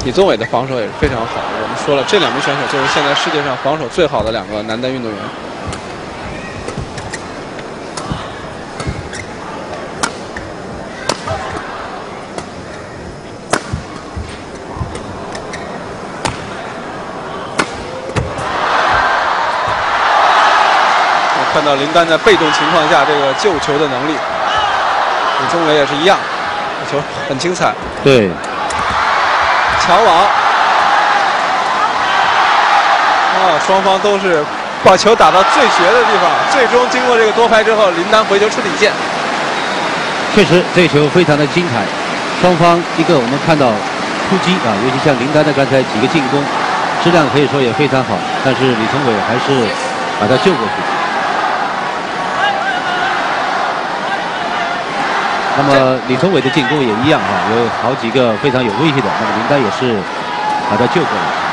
李宗伟的防守也是非常好的。我们说了，这两名选手就是现在世界上防守最好的两个男单运动员。我看到林丹在被动情况下这个救球的能力，李宗伟也是一样，这球很精彩。 对。 抢网，双方都是把球打到最绝的地方，最终经过这个多拍之后，林丹回球出底线。 确实，这球非常的精彩，双方一个我们看到突击啊，尤其像林丹的刚才几个进攻，质量可以说也非常好，但是李宗伟还是把他救过去。那么李宗伟的进攻也一样啊，有好几个非常有威胁的，那么林丹也是把他救过来。